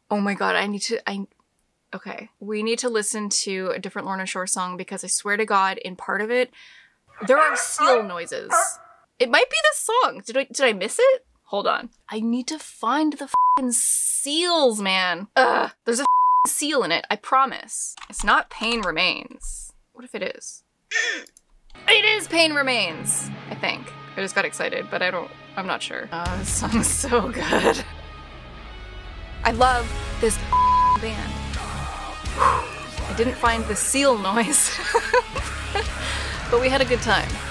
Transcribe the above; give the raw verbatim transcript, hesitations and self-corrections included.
Oh my god, I need to, I, okay. We need to listen to a different Lorna Shore song because I swear to god, in part of it, there are seal noises. It might be this song. Did I, did I miss it? Hold on. I need to find the f***ing seals, man. Ugh, there's a f***ing seal in it, I promise. It's not Pain Remains. What if it is? It is Pain Remains, I think. I just got excited, but I don't, I'm not sure. Oh, this song's so good. I love this band. I didn't find the seal noise, but we had a good time.